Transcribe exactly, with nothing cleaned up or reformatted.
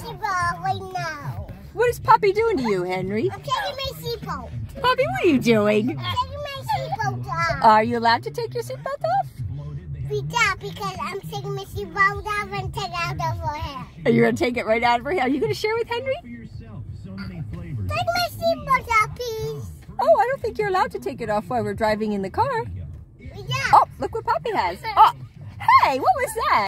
seatbelt right now. What is Poppy doing to you, Henry? I'm taking my seatbelt. Poppy, what are you doing? I'm taking my seatbelt off. Are you allowed to take your seatbelt off? Yeah, because I'm taking my seatbelt off and take out of her hair. Are you going to take it right out of her hair? Are you going to share with Henry? Take my seatbelt off, please. Oh, I don't think you're allowed to take it off while we're driving in the car. Yeah. Oh, look what Poppy has. Oh, hey, what was that?